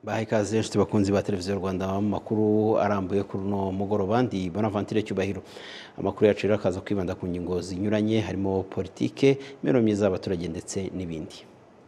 Baha ikaze inshuti bakunzi ba televiziyo Rwanda mu makuru arambuye kuri uno mugoroba ndi Bonaventure Cyubahiro. Amakuru yacu rero akaza kwibanda ku ngingo zinyuranye harimo politike, imibereho myiza y'abaturage ndetse n'ibindi.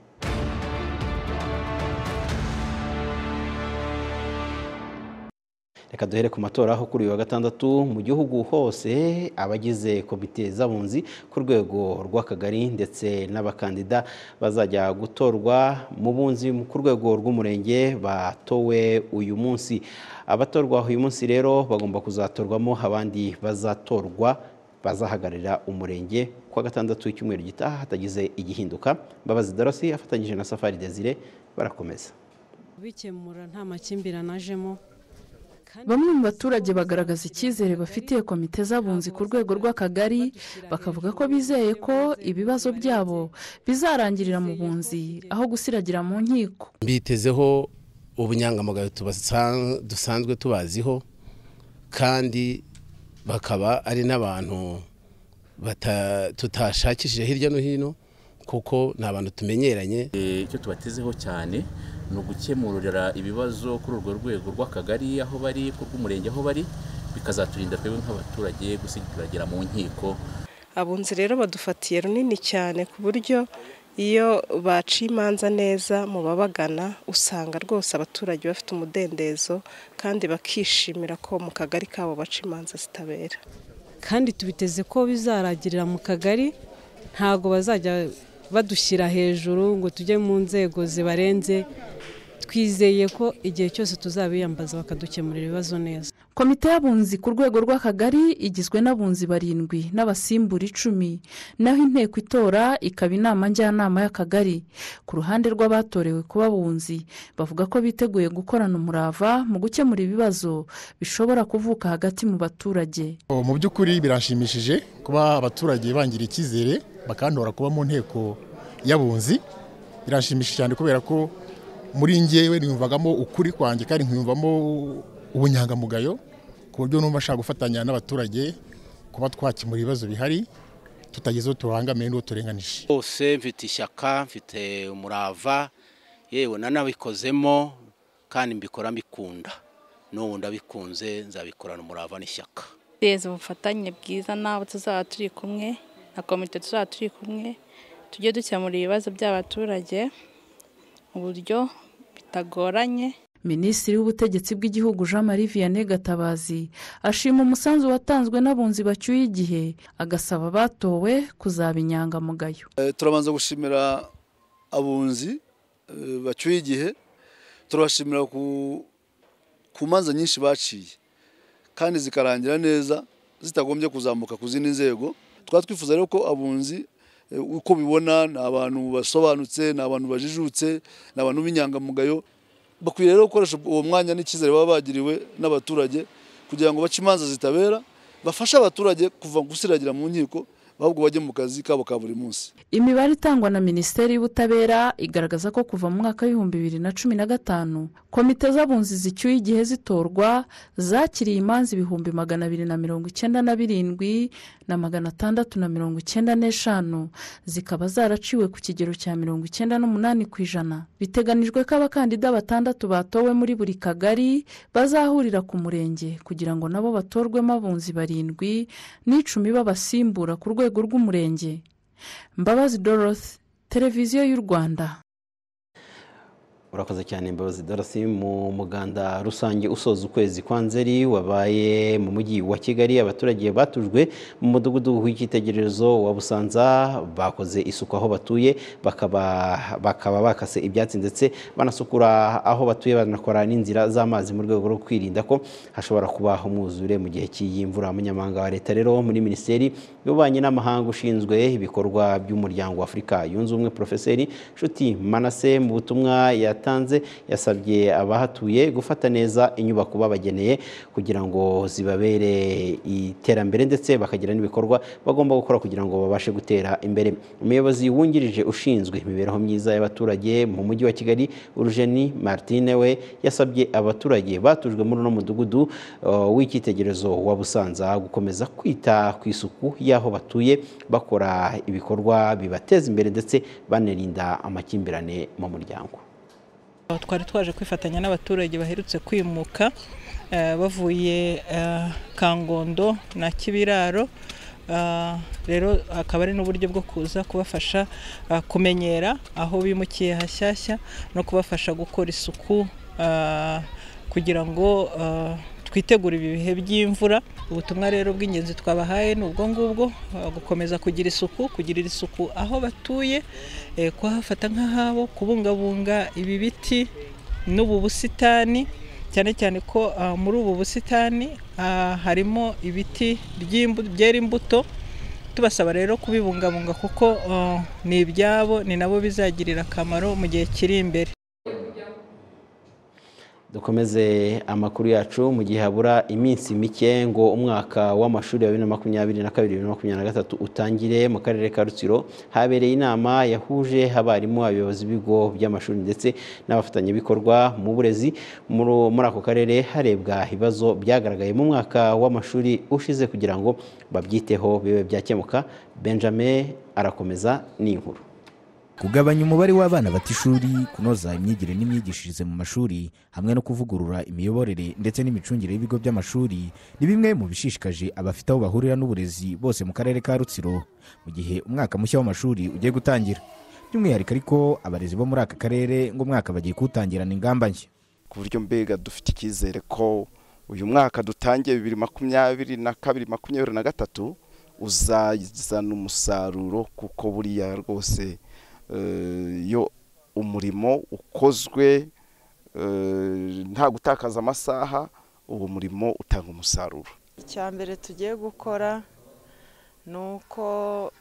Reka duhere ku matora aho kuri uyu wa gatandatu mu gihugu hose abagize komite z'abunzi ku rwego rw'akagari ndetse n'abakandida bazajya gutorwa mu bunzi ku rwego rw'umurenge batowe uyu munsi. Abatorwa uyu munsi rero bagomba kuzatorwamo abandi bazatorwa bazahagararira umurenge kwa gatandatu w'icyumweru gitaha hatagize igihinduka. Mbabazi Darcy afatanyije na Safari Desire barakomeza. Bikemura nta makimbirane ajemo. Bamwe mu baturage bagaragaza icyizere bafitiye komite z'abunzi ku rwego rw'akagari bakavuga ko bizeye ko ibibazo byabo bizarangirira mu bunzi aho gusiragira mu nkiko. Mbitezeho ubunyangamugayo dusanzwe tubaziho kandi bakaba ari n'abantu tutashakishije hirya no hino kuko ni abantu tumenyeranye. Icyo tubatezeho cyane ni ugukemurira ibibazo kuri urwo rwego rw'akagari aho bari ku rw'umurenge aho bari bikazaturinda twebwe nk'abaturage gusigiragira mu nkiko. Abunzi rero badufatiye runini cyane ku buryo iyo baciye imanza neza mu babagana usanga rwose abaturage bafite umudendezo kandi bakishimira ko mu kagari kabo baca imanza zitabera. Kandi tubiteze ko bizaragirira mu kagari, ntago bazajya badushyira hejuru ngo tujye mu nzego zibarenze. Twizeye ko igihe cyose tuzabiyambaza bakadukemurira ibibazo neza. Komite y'abunzi ku rwego rw'akagari igizwe n'abunzi 7 n'abasimbura 10, naho inteko itora ikaba inama njyanama y'akagari. Ku ruhande rw'abatorewe kuba abunzi bavuga ko biteguye gukorana umurava mu gukemura ibibazo bishobora kuvuka hagati mu baturage. Mu by'ukuri birashimishije kuba abaturage bangira icyizere bakantora kuba mu nteko y'abunzi. Birashimishije cyane kubera ko muri njyewe niyumvagamo ukuri kwanjye kandi nkiyumvamo ubunyangamugayo ku buryo numva nshaka gufatanya n'abaturage kuba twakemura ibibazo bihari tutagezeho turangamiye n'uwo turenganije. Bose mfite ishyaka, mfite umurava, yewe nanabikozemo kandi mbikora mbikunda. N'ubu ndabikunze nzabikorana umurava n'ishyaka. Teze ubufatanye bwiza n'abo tuzaba turi kumwe na komite tuzaba turi kumwe tujye dukemura ibibazo by'abaturage mu buryo bitagoranye. Minisitiri w'ubutegetsi bw'igihugu Jean Marie Vianney Gatabazi ashima umusanzu watanzwe n'abunzi bacyuye igihe agasaba batowe kuzaba inyangamugayo. Turabanza gushimira abunzi bacyuye igihe, turabashimira ku manza nyinshi baciye kandi zikarangira neza zitagombye kuzamuka ku zindi nzego. Twifuza rero ko abunzi uko bibona ni abantu basobanutse, ni abantu bajijutse, ni abantu b'inyangamugayo. Bakwiye rero gukoresha uwo mwanya n'icyizere baba bagiriwe n'abaturage kugira ngo bace imanza zitabera, bafashe abaturage kuva gusiragira mu nkiko ahubwo bajye mu kazi kabo ka buri munsi. Imibare itangwa na Minisiteri y'Ubutabera igaragaza ko kuva mu mwaka wa 2015 komite z'abunzi zicyuye igihe zitorwa zakiriye imanza 297 na 695 zikaba zaraciwe ku kigero cya 98%. Biteganijwe ko abakandida 6 batowe muri buri kagari bazahurira ku murenge kugira ngo nabo batorwemo abunzi 7 n'10 babasimbura ku rwego rw'umurenge. Mbabazi Dorothy, Televiziyo y'u Rwanda. Urakoze cyane Mbabazi Darcy. Mu muganda rusange usoza ukwezi kwa Nzeri wabaye mu mujyi wa Kigali, abaturage batujwe mu mudugudu w'icyitegererezo wa Busanza bakoze isuku aho batuye, bakaba bakase ibyatsi ndetse banasukura aho batuye, banakora n'inzira z'amazi mu rwego rwo kwirinda ko hashobora kuba umwuzure mu gihe cy'imvura. Umunyamabanga wa leta rero muri Minisiteri y'Ububanyi n'Amahanga ushinzwe ibikorwa by'umuryango wa Afurika Yunze Ubumwe Profeseri Nshuti Manase mu butumwa yatanze yasabye abahatuye gufata neza inyubako babageneye kugira ngo zibabere iterambere ndetse bakagira n'ibikorwa bagomba gukora kugira ngo babashe gutera imbere. Umuyobozi wungirije ushinzwe imibereho myiza y'abaturage mu mujyi wa Kigali Urugeni Martine we yasabye abaturage batujwe muri no mudugudu w'icyitegererezo wa Busanza gukomeza kwita ku isuku y'aho batuye, bakora ibikorwa bibateza imbere ndetse banelinda amakimbirane mu muryango. twari twaje kwifatanya n'abaturage baherutse kwimuka bavuye Kangondo na Kibiraro. Rero akaba ari n'uburyo bwo kuza kubafasha kumenyera aho bimukiye hashyashya no kubafasha gukora isuku kugira ngo twitegure ibi bihe by'imvura. Ubutumwa rero bw'ingenzi twabahaye ni ubwo ngubwo, gukomeza kugirira isuku aho batuye, kuhafata nk'ahabo, kubungabunga ibi biti n'ubu busitani, cyane cyane ko muri ubu busitani harimo ibiti byera imbuto. Tubasaba rero kubibungabunga kuko ni ibyabo, ni nabo bizagirira akamaro mu gihe kiri imbere. Dukomeze amakuru yacu. Mu gihe habura iminsi mike ngo umwaka w'amashuri ya 2022-2023 utangire, mu karere ka Rutsiro habereye inama yahuje abarimu, abayobozi b'ibigo by'amashuri ndetse n'abafatanyabikorwa mu burezi muri ako karere, harebwa ibibazo byagaragaye mu mwaka w'amashuri ushize kugira ngo babyiteho bibe byakemuka. Benjamin arakomeza n'inkuru. Kugabanya umubare w'abana bata ishuri, kunoza imyigire n'imyigishirize mu mashuri, hamwe no kuvugurura imiyoborere ndetse n'imicungire y'ibigo by'amashuri ni bimwe mu bishishikaje abafite aho bahurira n'uburezi bose mu karere ka Rutsiro mu gihe umwaka mushya w'amashuri ugiye gutangira. By'umwihariko ariko abarezi bo muri aka karere ngo umwaka bagiye kuwutangirana ingamba nshya, ku buryo mbega dufite icyizere ko uyu mwaka dutangiye 2022-2023 uzazana umusaruro, kuko buriya rwose yo umurimo ukozwe nta gutakaza amasaha, uwo murimo utanga umusaruro. Icyambere tugiye gukora nuko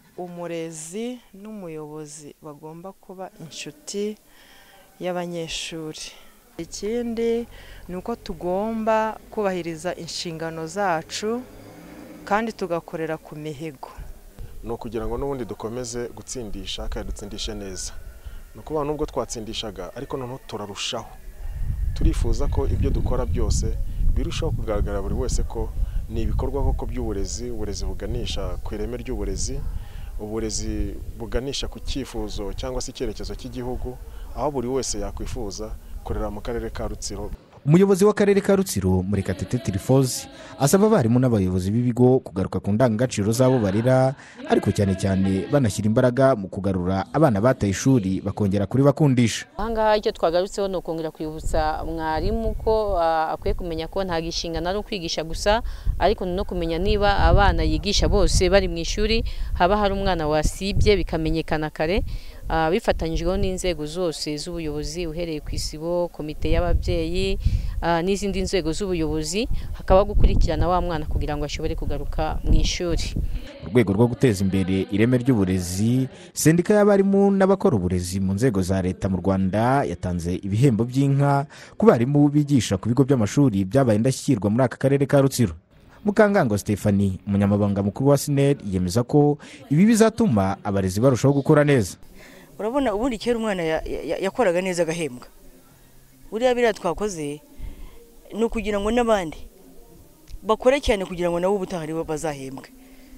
umurezi n'umuyobozi bagomba kuba inshuti y'abanyeshuri. Ikindi nuko tugomba kubahiriza inshingano zacu kandi tugakorera ku mihigo. No kugira ngo n'ubundi dukomeze gutsindisha kandi dutsindishe neza. No kuba nubwo twatsindishaga ariko noneho turarushaho. Turifuza ko ibyo dukora byose birushaho kugaragara buri wese ko ni ibikorwa koko by'uburezi, uburezi buganisha ku ireme ry'uburezi, uburezi buganisha ku cyifuzo cyangwa se icyerekezo cy'igihugu, aho buri wese yakwifuza korera mu karere ka Rutsiro. Umuyobozi w'akarere ka Rutsiro Murekatete Trifozi asaba abarimu n'abayobozi b'ibigo kugaruka ku ndangagaciro zabo barera, ariko cyane cyane banashyira imbaraga mu kugarura abana bataye ishuri bakongera kuri bakundisha. Ahangaha icyo twagarutseho ni ukongera kwibutsa mwarimu ko akwiye kumenya ko nta gishingano ari ukwigisha gusa, ariko no kumenya niba abana yigisha bose bari mu ishuri haba hari umwana wasibye bikamenyekana kare, bifatanyijweho n'inzego zose z'ubuyobozi uhereye ku isibo, komite y'ababyeyi n'izindi nzego z'ubuyobozi, hakaba gukurikirana wa mwana kugira ngo ashobore kugaruka mu ishuri. Mu rwego rwo guteza imbere ireme ry'uburezi, sendika y'abarimu n'abakora uburezi mu nzego za leta mu Rwanda yatanze ibihembo by'inka ku barimu bigisha ku bigo by'amashuri byabaye indashyikirwa muri aka karere ka Rutsiro. Mukangango Stephanie, umunyamabanga mukuru wa SNER, yemeza ko ibi bizatuma abarezi barushaho gukora neza. Urabona ubundi kera umwana yakoraga neza agahembwa. Buriya biriya twakoze ni ukugira ngo n'abandi bakore cyane kugira ngo nabo ubutaha aribo bazahembwe,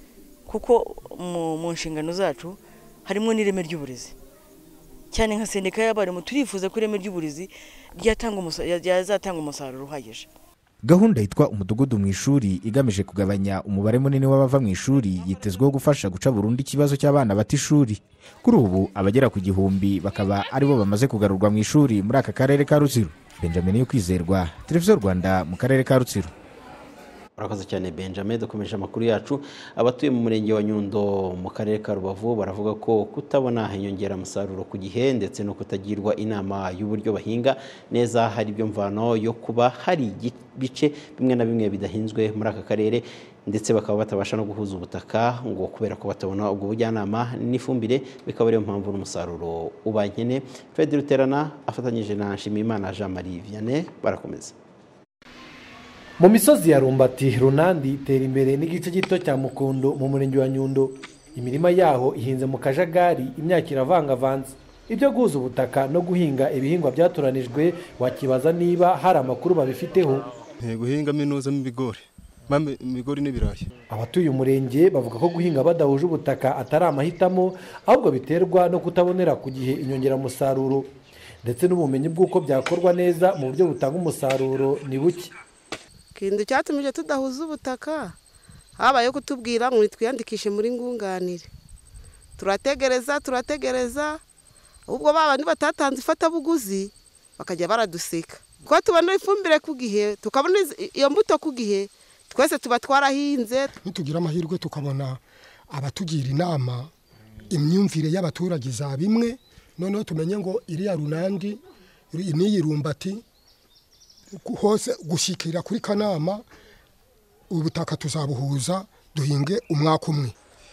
kuko mu nshingano zacu harimo n'ireme ry'uburezi. Cyane nka sendika y'abarimu turifuza ko ireme ry'uburezi ryazatanga umusaruro uhagije. Gahunda yitwa umudugudu mu ishuri igamije kugabanya umubare munini w'abava mu ishuri yitezweho gufasha guca burundu ikibazo cy'abana bata ishuri. Kuri ubu abagera ku 1000 bakaba aribo bamaze kugarurwa mu ishuri muri aka karere ka Rutsiro. Benjamin Yokwizerwa, Televiziyo Rwanda mu karere ka Rutsiro. Urakoze cyane Benjamin. Dukomeje amakuru yacu. Abatuye mu murenge wa Nyundo mu karere ka Rubavu baravuga ko kutabona inyongera musaruro ku gihe ndetse no kutagirwa inama y'uburyo bahinga neza hari byo mvano yo kuba hari bice bimwe na bimwe bidahinzwe muri aka karere, ndetse bakaba batabasha no guhuza ubutaka ngo kubera ko batabona ubwo bujyanama n'ifumbire, bikaba ariyo mpamvu n'umusaruro ubankene. Fred Ruterana afatanyije na Nshimiyimana Jean Marie Vianney barakomeza. Mu misozi ya Rumbati, Runandi itera imbere n'igice gito cya Mukondo mu murenge wa Nyundo. Imirima yaho ihinze mu kajagari, imyaka iravangavanze. Ibyo guhuza ubutaka no guhinga ibihingwa byatoranijwe wakibaza niba hari amakuru babifiteho. Guhinga minuza n'ibigori, ibigori n'ibirayi. Abatuye umurenge bavuga ko guhinga badahuje ubutaka atari amahitamo, ahubwo biterwa no kutabonera ku gihe inyongeramusaruro. ndetse n'ubumenyi bw'uko byakorwa neza mu buryo butanga umusaruro ni buke. Ikintu cyatumije tudahuza ubutaka habayeho kutubwira ngo twiyandikishe muri ngunganire. Turategereza ubwo baba batatanze ifatabuguzi bakajya baraduseka. Kuko tubona ifumbire ku gihe, tukabona iyo mbuto ku gihe, twese tuba twarahinze. Nitugira amahirwe tukabona abatugira inama, imyumvire y'abaturage za bimwe, noneho tumenye ngo iriya runandi n'iyi rumbati hose gushyikira kuri kanama, ubutaka tuzabuhuza duhinge umwaka umwe.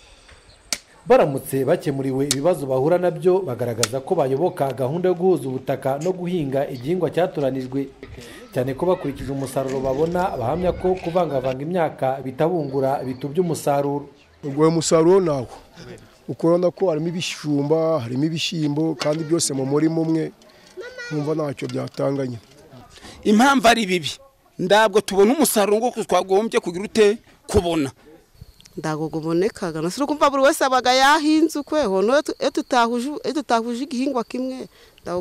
Baramutse bakemuriwe ibibazo bahura nabyo, bagaragaza ko bayoboka gahunda yo guhuza ubutaka no guhinga igihingwa cyatoranijwe, cyane ko bakurikije umusaruro babona bahamya ko kuvangavanga imyaka bitabungura bitubya umusaruro. Ubwo umusaruro nawo ukubona ko harimo ibishumba, harimo ibishyimbo, kandi byose mu murima umwe, nkumva ntacyo byatanganye. Impamvu ari bibi, ndabwo tubona umusaruro ngo twagombye kugira ute kubona. Ndago gubonekaga nasuri kumva buri wese abaga yahinze ukweho no tutahuje igihingwa kimwe, ndago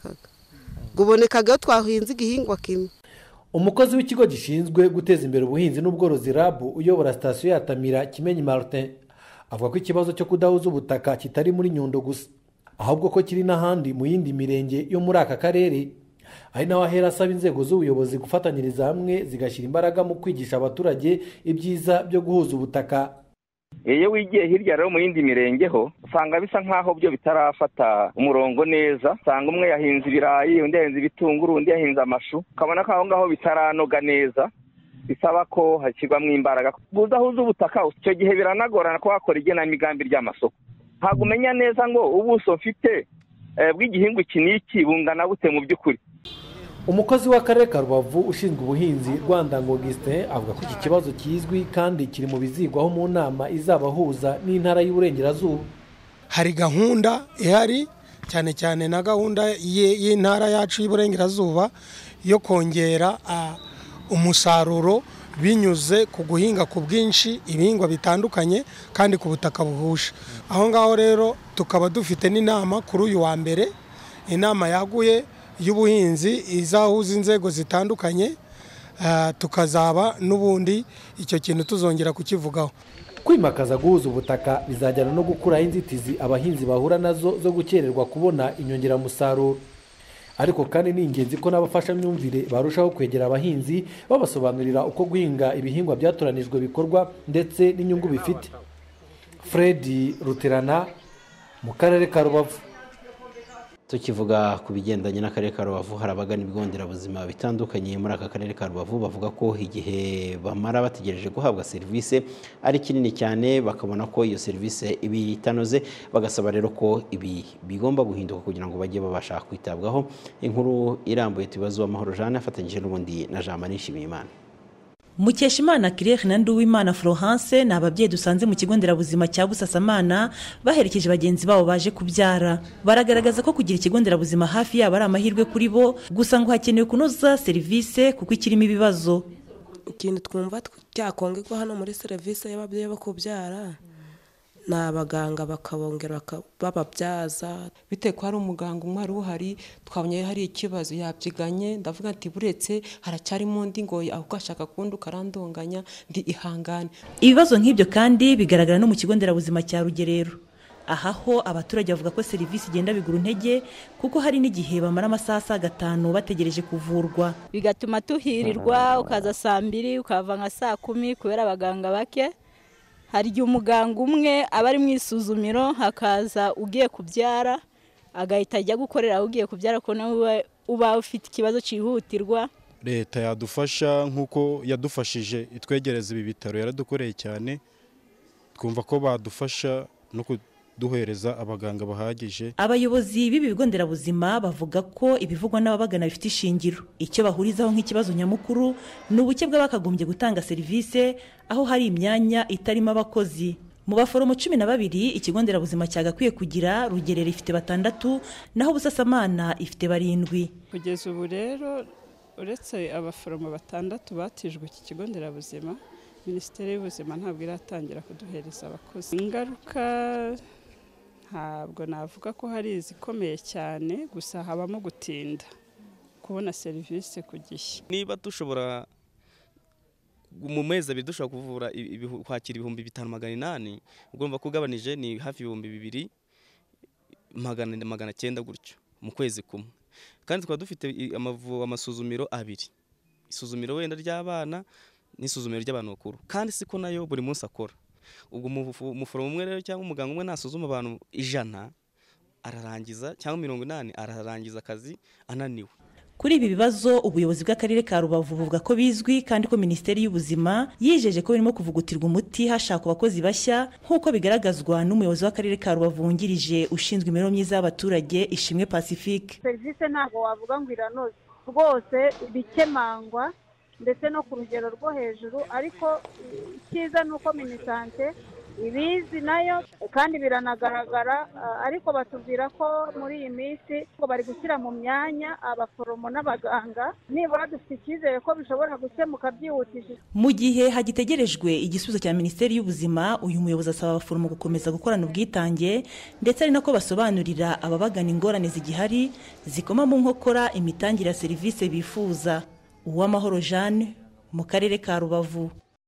gubonekaga twahinze igihingwa kimwe. Umukozi w'ikigo gishinzwe guteza imbere ubuhinzi n'ubworozi RAB uyobora sitasiyo ya Tamira Kimenyi Martin avuga ko ikibazo cyo kudahuza ubutaka kitari muri Nyundo gusa, ahubwo ko kiri n'ahandi mu yindi mirenge yo muri aka karere. Ari naho ahera asaba inzego z'ubuyobozi gufatanyiriza hamwe zigashyira imbaraga mu kwigisha abaturage ibyiza byo guhuza ubutaka. Iyo wigiye hirya rero mu yindi mirenge ho usanga bisa nkaho byo bitarafata umurongo neza, usanga umwe yahinze ibirayi, undi yahinze ibitunguru, undi yahinze amashu, ukabona ko aho ngaho bitaranoga neza, bisaba ko hashyirwamo imbaraga. Gudahuza ubutaka icyo gihe biranagorana ko wakora igenamigambi ry'amasoko, ntabwo umenya neza ngo ubuso mfite bw'igihingwa iki n'iki bungana bute mu by'ukuri. Umukozi w'akarere ka Rubavu ushinzwe ubuhinzi Rwandango Augustin avuga ko iki kibazo kizwi kandi kiri mu bizigwaho mu nama izabahuza n'intara y'Uburengerazuba. Hari gahunda ihari cyane cyane na gahunda y'intara yacu y'Uburengerazuba yo kongera umusaruro binyuze ku guhinga ku bwinshi ibihingwa bitandukanye kandi ku butaka buhuje. Aho ngaho rero tukaba dufite n'inama kuri uyu wa mbere, inama yaguye y'ubuhinzi izahuza inzego zitandukanye, tukazaba n'ubundi icyo kintu tuzongera kukivugaho. Kwimakaza guhuza ubutaka bizajyana no gukuraho inzitizi abahinzi bahura nazo zo gukererwa kubona inyongeramusaruro. Ariko kandi ni ingenzi ko n'abafashamyumvire barushaho kwegera abahinzi babasobanurira uko guhinga ibihingwa byatoranijwe bikorwa ndetse n'inyungu bifite. Fred Ruterana mu karere ka Rubavu. Tukivuga ku bigendanye n'akarere ka Rubavu, hari abagana ibigo nderabuzima bitandukanye muri aka karere ka Rubavu bavuga ko igihe bamara bategereje guhabwa serivisi ari kinini cyane, bakabona ko iyo serivisi ibi itanoze, bagasaba rero ko ibi bigomba guhinduka kugira ngo bajye babasha kwitabwaho. Inkuru irambuye tubazo Amahoro Jeanne afatanyije n'ubundi na Jean Marie Nshimiyimana. Mukeshimana Claire na Nduwimana Florence ni ababyeyi dusanze mu kigo nderabuzima cya Busasamana baherekeje bagenzi babo baje kubyara. Baragaragaza ko kugira ikigo nderabuzima hafi yabo ari amahirwe kuri bo, gusa ngo hakenewe kunoza serivisi kuko ikirimo ibibazo. Ikintu twumva cyakongerwa hano muri serivisi y'ababyeyi bo kubyara ni abaganga bakabongera bababyaza. Bitewe ko hari umuganga umwe wari uhari, twabonye hari ikibazo yabyiganye, ndavuga ati buretse haracyarimo undi ngo ahubwo ashaka kundi ukarandonganya ndi ihangane. Ibibazo nk'ibyo kandi bigaragara no mu kigo nderabuzima cya Rugerero. Aha ho abaturage bavuga ko serivisi igenda bigura intege kuko hari n'igihe bamara amasaha 5 bategereje kuvurwa, bigatuma tuhirirwa ukaza saa 2 ukava nka saa 10 kubera abaganga bake. Hari igihe umuganga umwe aba ari mu isuzumiro, hakaza ugiye kubyara agahita ajya gukorera ugiye kubyara ko nawe uba ufite ikibazo cyihutirwa. Leta yadufasha nk'uko yadufashije itwegereza ibi bitaro, yaradukoreye cyane, twumva ko badufasha no kuduhereza abaganga bahagije. Abayobozi b'ibi bigo nderabuzima bavuga ko ibivugwa n'ababagana bifite ishingiro. Icyo bahurizaho nk'ikibazo nyamukuru ni ubuke bw'abakagombye gutanga serivisi, aho hari imyanya itarimo abakozi. Mu baforomo 12 ikigo nderabuzima cyagakwiye kugira, Rugerero ifite 6 naho Busasamana ifite 7. Kugeza ubu rero uretse abaforomo 6 batijwe iki kigo nderabuzima, Minisiteri y'Ubuzima ntabwo iratangira kuduhereza abakozi. Ingaruka ntabwo navuga ko hari izikomeye cyane, gusa habamo gutinda kubona serivisi ku gihe. Niba dushobora mu mezi abiri dushobora kuvura kwakira 5,800, ugomba kugabanije ni hafi 2,900 gutyo mu kwezi kumwe. Kandi twaba dufite amasuzumiro abiri, isuzumiro wenda ry'abana n'isuzumiro ry'abantu bakuru, kandi siko nayo buri munsi akora. Ubwo umuforomo umwe rero cyangwa umuganga umwe nasuzuma abantu 100 ararangiza cyangwa 80 ararangiza akazi ananiwe. Kuri ibi bibazo ubuyobozi bw'akarere ka Rubavu buvuga ko bizwi kandi ko Minisiteri y'Ubuzima yijeje ko birimo kuvugutirwa umuti hashakwa abakozi bashya, nk'uko bigaragazwa n'umuyobozi w'akarere ka Rubavu wungirije ushinzwe imibereho myiza y'abaturage Ishimwe Pacifique. Serivisi ntabwo wavuga ngo iranoze rwose, ibikemangwa ndetse no ku rugero rwo hejuru, ariko icyiza ni uko Minisante ibizi nayo kandi biranagaragara, ariko batubwira ko muri iyi minsi ko bari gushyira mu myanya abaforomo n'abaganga, nibura dufite icyizere ko bishobora gukemuka byihutishije. Mu gihe hagitegerejwe igisubizo cya Minisiteri y'Ubuzima, uyu muyobozi asaba abaforomo gukomeza gukorana ubwitange, ndetse ari nako basobanurira ababagana ingorane zigihari zikoma mu nkokora imitangire ya serivisi bifuza. Uwamahoro Jeanne mu karere ka Rubavu.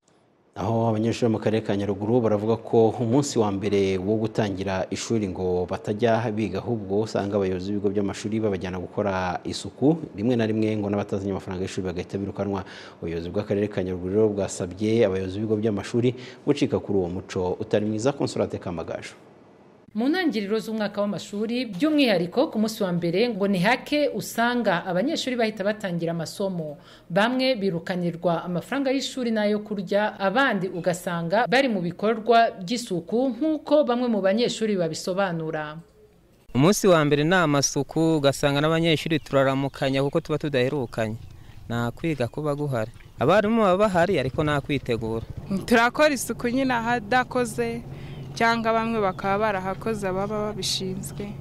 Aho abanyeshuri mu karere ka Nyaruguru baravuga ko umunsi wa mbere wo gutangira ishuri ngo batajya biga, ahubwo usanga abayobozi b'ibigo by'amashuri babajyana gukora isuku, rimwe na rimwe ngo n'abatazanye amafaranga y'ishuri bagahita birukanwa. Ubuyobozi bw'akarere ka Nyaruguru bwasabye abayobozi b'ibigo by'amashuri gucika kuri uwo muco utari mwiza. Consolate Kamagaju. Mu ntangiriro z'umwaka w'amashuri, by'umwihariko ku munsi wa mbere ngo ni hake usanga abanyeshuri bahita batangira amasomo. Bamwe birukanirwa amafaranga y'ishuri n'ayo kurya, abandi ugasanga bari mu bikorwa by'isuku nk'uko bamwe mu banyeshuri babisobanura. Umunsi wa mbere ni amasuku, ugasanga n'abanyeshuri turaramukanya kuko tuba tudaherukanye, nta kwiga kuba guhari. Abarimu baba bahari ariko nta kwitegura. Turakora isuku nyine ahadakoze, cyangwa bamwe bakaba barahakoze baba babishinzwe.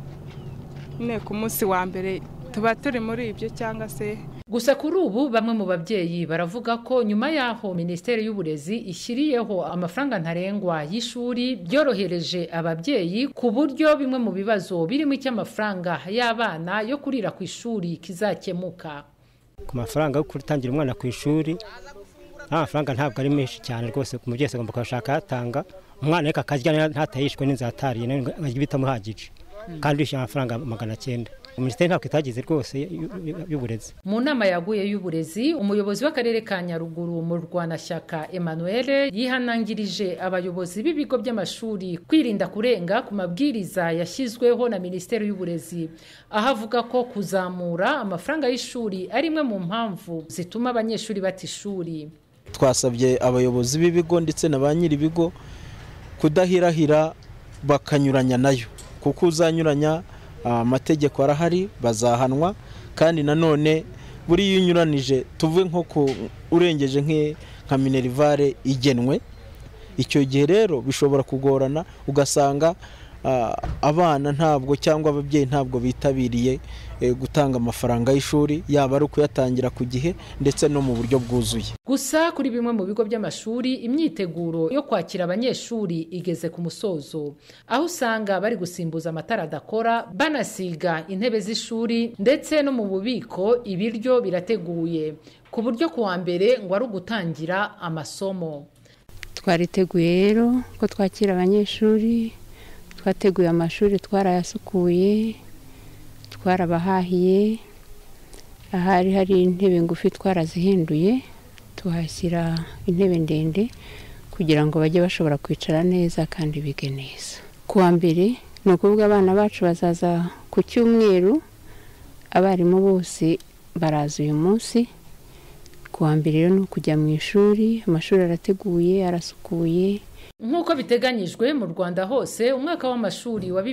Nyine ku munsi wa mbere tuba turi muri ibyo cyangwa se. Gusa kuri ubu bamwe mu babyeyi baravuga ko nyuma yaho Minisiteri y'Uburezi ishyiriyeho amafaranga ntarengwa y'ishuri, byorohereje ababyeyi ku buryo bimwe mu bibazo birimo icy'amafaranga y'abana yo kurira ku ishuri kizakemuka. Ku mafaranga yo gutangira umwana ku ishuri, amafaranga ntabwo ari menshi cyane rwose, ku mubyeyi agomba kubashaka yatanga, umwana reka akarya ntatayishwe n'inzatari bitamuhagije, kandi yishyura amafaranga 900. Minisiteri ntabwo itagize rwose y'uburezi. Mu nama yaguye y'uburezi, umuyobozi w'akarere ka Nyaruguru mu Rwanashyaka Emmanuel yihanangirije abayobozi b'ibigo by'amashuri kwirinda kurenga ku mabwiriza yashyizweho na Minisiteri y'Uburezi, aho avuga ko kuzamura amafaranga y'ishuri ari imwe mu mpamvu zituma abanyeshuri bata ishuri. Twasabye abayobozi b'ibigo ndetse na ba nyiri ibigo kudahirahira bakanyuranya nayo, kuko uzanyuranya amategeko arahari bazahanwa, kandi nanone buri yunyuranije tuvuye nko urengeje nka minerivare igenwe, icyo gihe rero bishobora kugorana, ugasanga abana ntabwo cyangwa ababyeyi ntabwo bitabiriye gutanga amafaranga y'ishuri, yaba ari ukuyatangira ku gihe ndetse no mu buryo bwuzuye. Gusa kuri bimwe mu bigo by'amashuri imyiteguro yo kwakira abanyeshuri igeze ku musozo, aho usanga bari gusimbuza amatara adakora, banasiga intebe z'ishuri, ndetse no mu bubiko ibiryo birateguye, ku buryo ku wa mbere ngo ari ugutangira amasomo. Twariteguye rero ko twakira abanyeshuri, twateguye amashuri, twarayasukuye, twarabahahiye, ahari hari intebe ngufi twarazihinduye tuhashyira intebe ndende kugira ngo bajye bashobora kwicara neza kandi bige neza. Ku wa mbere ni ukuvuga abana bacu bazaza ku cyumweru, abarimu bose baraza uyu munsi. Ku wa mbere rero ni ukujya mu ishuri, amashuri arateguye, arasukuye. Nk'uko biteganyijwe mu Rwanda hose, umwaka w'amashuri wa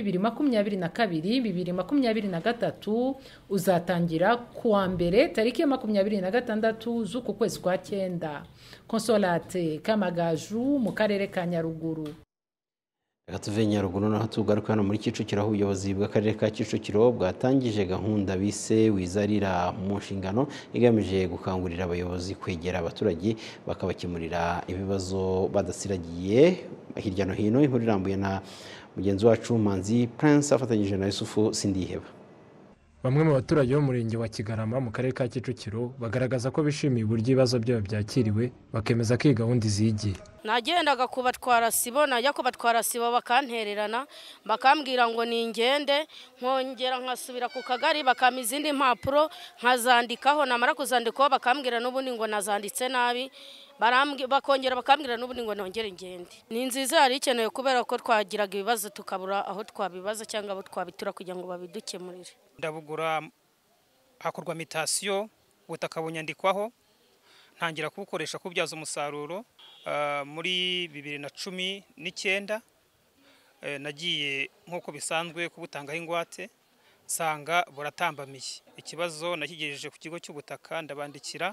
2022-2023 uzatangira ku wa mbere tariki ya 26 z'uku kwezi kwa 9. Consolate Kamagaju mu karere ka Nyaruguru. Reka tuve Nyaruguru naho tugaruka hano muri Kicukiro, aho ubuyobozi bw'akarere ka Kicukiro bwatangije gahunda bise wizarira mu nshingano, igamije gukangurira abayobozi kwegera abaturage bakabakemurira ibibazo badasiragiye hirya no hino. Inkuru irambuye na mugenzi wacu Manzi Prince afatanyije na Yusufu Sindiheba. Bamwe mu baturage bo mu murenge wa Kigarama mu karere ka Kicukiro bagaragaza ko bishimiye uburyo ibibazo byabo byakiriwe bakemeza ko iyi gahunda izigiye. Nagendaga kubatwara sibo najya kubatwara sibo bakantererana bakambwira ngo ningende nkongera nkasubira ku kagari bakama izindi mpapuro nkazandikaho namara kuzandikaho bakambwira n'ubundi ngo nazanditse nabi bakongera bakambwira n'ubundi ngo nongere ngende. Ni nziza yari ikenewe kubera ko twagiraga ibibazo tukabura aho twabibaza cyangwa abo twabitura kugira ngo babidukemurire. Ndabugura hakorwa mitasiyo ubutaka bunyandikwaho ntangira kubukoresha kubyaza umusaruro muri 2019 nagiye nk'uko bisanzwe kubutangaho ingwate sanga buratambamiye. Ikibazo nakigejeje ku kigo cy'ubutaka ndabandikira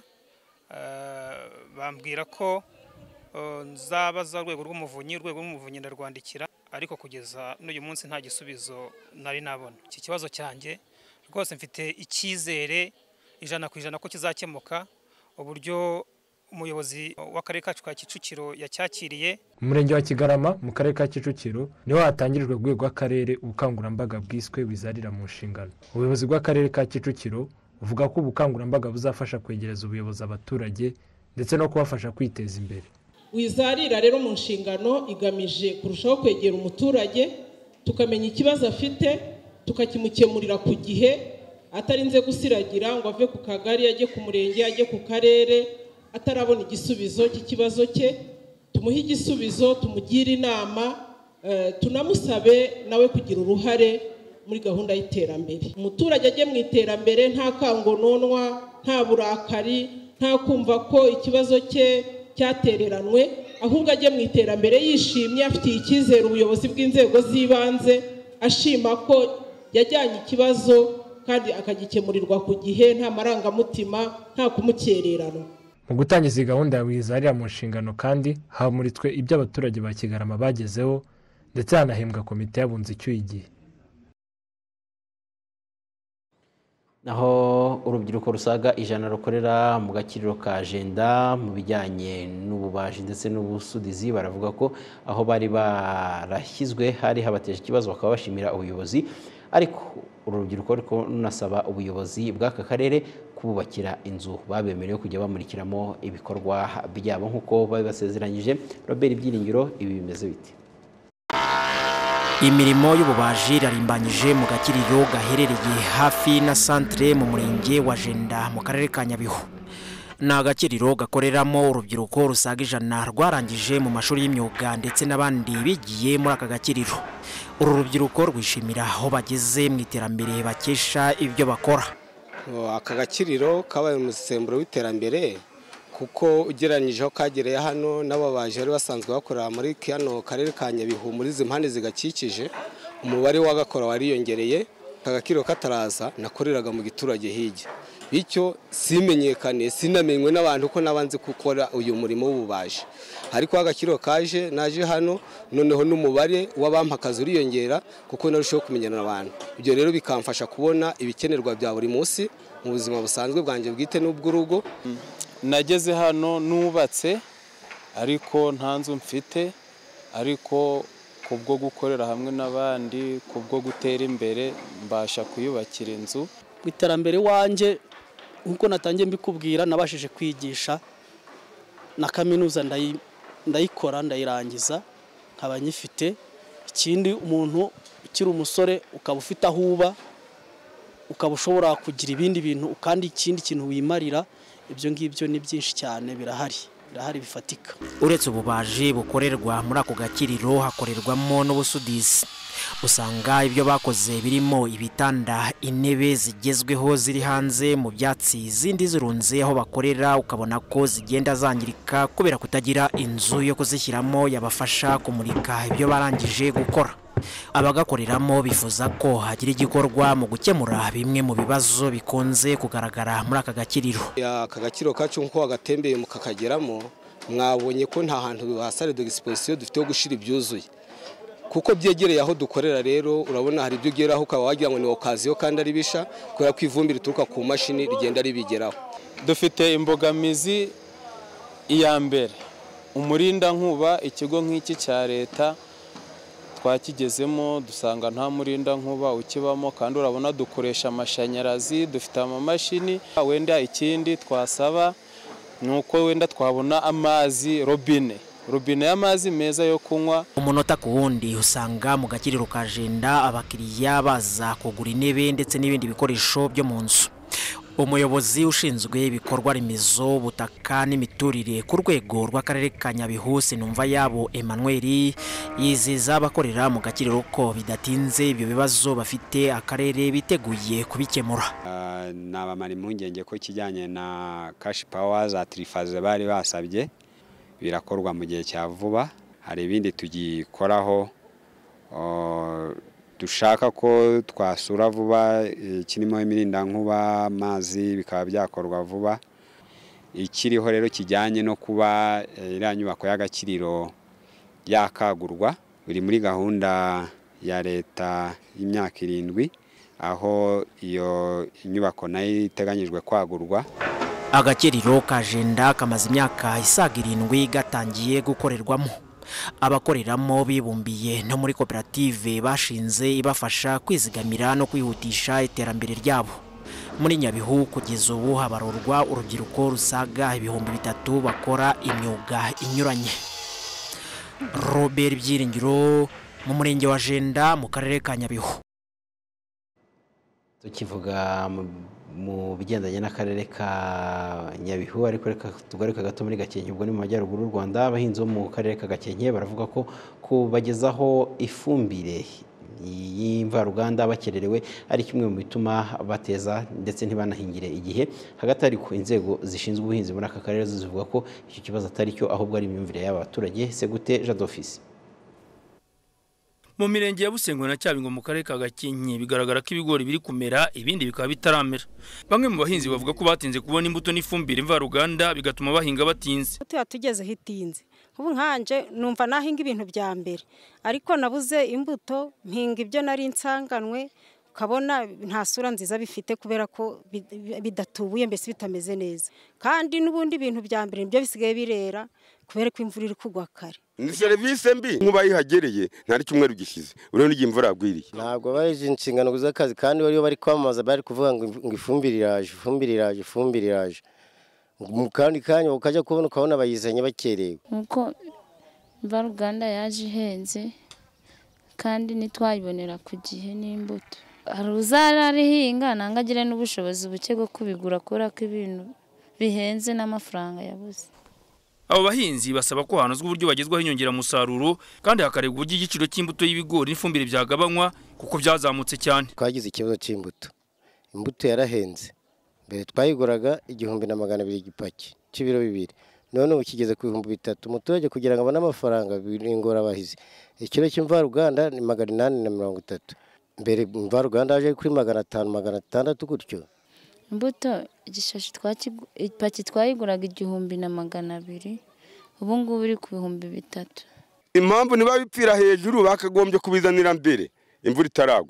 bambwira ko nzabaza urwego rw'umuvunyi ndarwandikira ariko kugeza n'uyu munsi nta gisubizo nari nabona. Iki kibazo cyanjye rwose mfite icyizere 100% ko kizakemuka uburyo umuyobozi w'akarere kacu ka Kicukiro yacyakiriye. Mu murenge wa Kigarama mu karere ka Kicukiro niho hatangirijwe rwego rw'akarere ubukangurambaga bwiswe wizarira mu nshingano. Ubuyobozi bw'akarere ka Kicukiro uvuga ko ubukangurambaga buzafasha kwegereza ubuyobozi abaturage ndetse no kubafasha kwiteza imbere. Wizarira rero mu nshingano igamije kurushaho kwegera umuturage tukamenya ikibazo afite tukakimukemurira ku gihe atarinze gusiragira ngo ave ku kagari ajye ku murenge ajye ku karere atarabona igisubizo cy'ikibazo cye. Tumuhe igisubizo tumugire inama tunamusabe nawe kugira uruhare muri gahunda y'iterambere. Umuturage ajye mu iterambere nta kangononwa nta burakari nta kumva ko ikibazo cye cyatereranwe ahubwo ajye mu iterambere yishimye afitiye icyizere ubuyobozi bw'inzego z'ibanze ashima ko yajyanye ikibazo kandi akagikemurirwa ku gihe nta marangamutima nta kumukererana. Mu gutangiza iyi gahunda ya wizarira mu nshingano kandi hamuritswe ibyo abaturage ba Kigarama bagezeho ndetse hanahembwa komite yabunze icyuye igihe. Naho urubyiruko rusaga 100 rukorera mu gakiriro ka Jenda mu bijyanye n'ububaji ndetse n'ubusudizi baravuga ko aho bari barashyizwe hari habateje ikibazo bakaba bashimira ubuyobozi ariko uru rubyiruko riko runasaba ubuyobozi bw'aka karere kububakira inzu babemerewe kujya bamurikiramo ibikorwa byabo nk'uko babibasezeranyije. Robert Byiringiro ibi bimeze bite? Imirimo y'ububaji irarimbanyije mu gakiriro gaherereye hafi na centre mu murenge wa Jenda mu karere ka Nyabihu. Na gakiriro gakoreramo urubyiruko rusaga 100 rwarangije mu mashuri y'imyuga ndetse n'abandi bigiye muri aka gakiriro. Uru rubyiruko rwishimira aho bageze mu iterambere bakesha ibyo bakora. Aka gakiriro kabaye umusemburo w'iterambere kuko ugereranyijeho kagereye hano n'ababaje bari basanzwe bakorera muri kano karere ka Nyabihu muri zimpande zigakikije umubare w'agakora wariyongereye. Agakiriro kataraza nakoreraga mu giturage hirya bityo simenyekane sinamenywe n'abantu ko nabanze gukora uyu murimo w'ububaje ariko agakiriro kaje naje hano noneho n'umubare w'abampakaza uriyongera kuko narushaho kumenyana n'abantu. Ibyo rero bikamfasha kubona ibikenerwa bya buri munsi mu buzima busanzwe bwanje bwite n'ubw'urugo. Nageze hano nubatse ariko nta nzu mfite ariko kubwo gukorera hamwe n'abandi kubwo gutera imbere mbasha kuyubakira inzu. Iterambere wanje nkuko natangiye mbikubwira nabashije kwigisha na kaminuza ndayikora ndayirangiza nkaba nyifite. Ikindi umuntu ukiri umusore ukaba ufite aho uba ukaba ushobora kugira ibindi bintu kandi ikindi kintu wimarira ibyo ngibyo ni byinshi cyane birahari bifatika. Uretse ububaji bukorerwa muri ako gakiriro hakorerwamo n'ubusudizi. Usanga ibyo bakoze birimo ibitanda intebe zigezweho ziri hanze mu byatsi izindi zirunze aho bakorera ukabona ko zigenda zangirika kubera kutagira inzu yo kuzishyiramo yabafasha kumurika ibyo barangije gukora. Abagakoreramo bifuza ko hagira igikorwa mu gukemura bimwe mu bibazo bikunze kugaragara muri aka gakiriro. Aka gakiriro kacu nko agatembeye mu kakageramo mwabonye ko nta hantu hasare d'exposition dufite yo gushira ibyuzuye kuko byegereye aho dukorera. Rero urabona hari ibyo ugeraho ukaba wagira ngo ni okaziyo kandi ari bisha kubera ko ivumbi rituruka ku mashini rigenda ribigeraho. Dufite imbogamizi iya mbere umurinda nkuba ikigo nk'iki cya leta twakigezemo dusanga nta murinda nkuba ukibamo kandi urabona dukoresha amashanyarazi dufite amamashini wenda ikindi twasaba nuko wenda twabona amazi robine y'amazi meza yo kunywa. Umunota ku wundi usanga mu Gakiriro ka Jenda abakiriya baza kugura intebe ndetse n'ibindi bikoresho byo mu nzu. Umuyobozi ushinzwe ibikorwa remezo butaka n'imiturire ku rwego rw'akarere ka Nyabihu Sinumva yabo Emmanuel yizeza abakorera mu Gakiriro ko bidatinze ibyo bibazo bafite akarere biteguye kubikemura. Nabamara impungenge ko kijyanye na cash power za trifaze bari basabye birakorwa mu gihe cya vuba. Hari ibindi tugikoraho dushaka ko twasura vuba kirimo imirinda nkuba amazi bikaba byakorwa vuba. Ikiriho rero kijyanye no kuba iriya nyubako y'Agakiriro yakagurwa biri muri gahunda ya leta y'imyaka 7 aho iyo nyubako nayo iteganyijwe kwagurwa. Agakiriro ka Jenda kamaze imyaka isaga 7 gatangiye gukorerwamo. Abakoreramo bibumbiye no muri koperative bashinze ibafasha kwizigamira no kwihutisha iterambere ryabo. Muri Nyabihu kugeza ubu habarurwa urubyiruko rusaga 3,000 bakora imyuga inyuranye. Robert Byiringiro mu murenge wa Jenda mu karere ka Nyabihu. Tukivuga mu bigendanye n'akarere ka Nyabihu ariko reka tugaruka gato muri Gakenke ubwo ni mu majyaruguru y'u Rwanda. Abahinzi bo mu karere ka Gakenke baravuga ko kubagezaho ifumbire y'imvaruganda bakererewe ari kimwe mu bituma bateza ndetse ntibanahingire igihe. Hagati ariko inzego zishinzwe ubuhinzi muri aka karere zivuga ko icyo kibazo atari cyo ahubwo ari imyumvire y'abaturage. Segute Jadofisi. Mu mirenge ya Busengo na Cyabingo mu karere ka Gakenke bigaragara ko ibigori biri kumera ibindi bikaba bitaramera. Bamwe mu bahinzi bavuga ko batinze kubona imbuto n'ifumbire mvaruganda bigatuma bahinga batinze. Tugeze hitinze. Ubu nkanje numva nahinga ibintu bya mbere ariko nabuze imbuto mpinga ibyo nari nsanganwe ukabona nta sura nziza bifite kubera ko bidatubuye mbese bitameze neza. Kandi n'ubundi ibintu bya mbere nibyo bisigaye birera kubera ko imvura iri kugwa kare. Ni service mbi nkubayihagereye ntari cyumweru gishize urone igihe imvura yagwiriye. Ntabwo baje inshingano z'akazi kandi bariyo bari kwamaza bari kuvuga ngo ifumbire iraje mu kandi kanya ukajya kubona bayizanye bakerewe. Nkuko imvaruganda yaje ihenze kandi nitwayibonera ku gihe n'imbuto. Hari uzararihinga nangagire n'ubushobozi buke bwo kubigura kora ko ibintu bihenze n'amafaranga yabuze. Abo bahinzi basaba ko hanozwa uburyo bagezwaho inyongera musaruro kandi hakarebwa uburyo igiciro cy'imbuto y'ibigori n'ifumbire byagabanywa kuko byazamutse cyane. Twagize ikibazo cy'imbuto. Imbuto yarahenze. Mbere twayiguraga 1,200 igipaki cy'ibiro 2. None ubu kigeze ku 3,000 umuturage kugira ngo abone amafaranga bingora abahizi. Ikiro cy'imvaruganda ni 830. Mbere imvaruganda aje kuri 500 600 gutyo. Imbuto igishashi ipaki twayiguraga 1,200 ubu ngubu iri ku 3,000. Impamvu niba bipfira hejuru bakagombye kubizanira mbere imvura itaragwa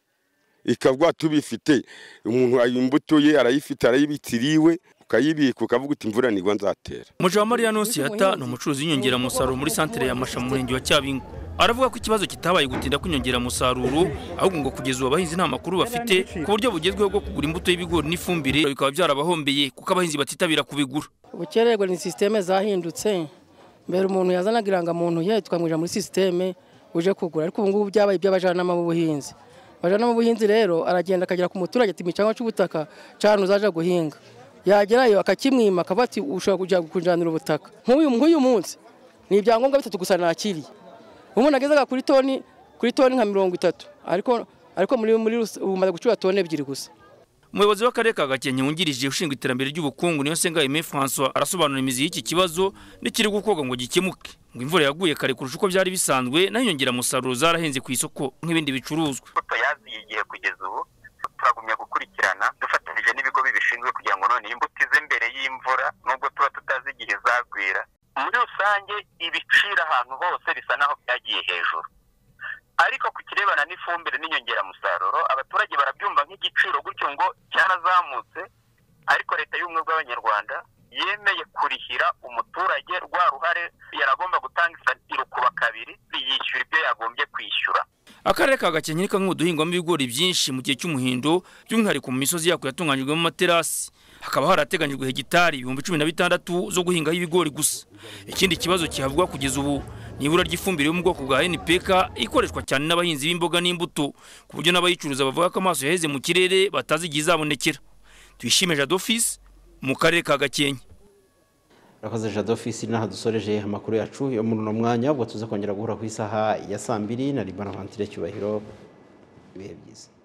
ikavwa tubifite umuntu imbuto ye arayifite arayibitiriwe ukayibika ukavuga uti imvura nigwa nzatera. Muja Maria Nonsiyata no mucuruzi inyongera musaruro muri centre ya Masha mu murenge wa Cyabingo. Aravuga ko ikibazo kitabaye gutinda kwinyongera musaruro ahubwo ngo kugeza ubu abahinzi nta makuru bafite ku buryo bugezweho bwo kugura imbuto y'ibigori n'ifumbire bikaba byarabahombeye kuko abahinzi batitabira kubigura. Ubukererwa ni systeme zahindutse. Mbere umuntu yazanaga irangamuntu ye tukamwija muri systeme uje kugura ariko ubu ngubu byabaye iby'abajana mu buhinzi. Bajana mu buhinzi rero aragenda akagera ku muturage ati micanga cy'ubutaka cyane uzaje guhinga. Yagerayo akakimwima akabati ushobora kujya kunjanira ubutaka. Nk'uyu munsi ni ibyangombwa bitatu gusa nakiriye. Umuntu agezaga kuri toni nka 30 ariko muri umaze gucura toni 2 gusa. Umuyobozi w'akarere ka Gakenke wungirije ushinzwe iterambere ry'ubukungu niyo Senga Aime François arasobanura imizi y'iki kibazo n'ikiri gukorwa ngo gikemuke. Ngo imvura yaguye kare kurusha uko byari bisanzwe nayo nyongera musaruro zarahenze ku isoko nk'ibindi bicuruzwa. Yaziye igihe kugeza ubu turagumya gukurikirana dufatanyije n'ibigo bibishinzwe kugira ngo none imbuto ize mbere y'imvura nubwo tuba tutazi igihe zagwira. Muri rusange ibicira ahantu hose bisa naho byagiye hejuru. Ariko ku kirebana n'ifumbire n'inyongera musaruro abaturage barabyumva nk'igiciro gutyo ngo cyarazamutse ariko leta y'ubumwe bw'abanyarwanda yemeye kurihira umuturage rwa ruhare yaragomba gutanga isatiro kuba kabiri yishyura ibyo yagombye kwishyura. akarere ka Gakenke ni kamwe mu duhingwamo ibigori byinshi mu gihe cy'umuhindo by'umwihariko mu misozi yako yatunganyijwemo amaterasi hakaba harateganyijwe hegitari 16,000 zo guhingaho ibigori gusa. Ikindi kibazo kihavugwa kugeza ubu ni ibura ry'ifumbire yo mu bwoko bwa NPK ikoreshwa cyane n'abahinzi b'imboga n'imbuto ku buryo n'abayicuruza bavuga ko amaso yaheze mu kirere batazi igihe izabonekera. Tuyishime Jadofis mu karere ka Gakenke. Rakoze Jadofis naha dusoreje amakuru yacu yo muri no mwanya ubwo tuza kongera guhura ku isaha ya 2:00 na Libana Vantire Cyubahiro ibihe byiza.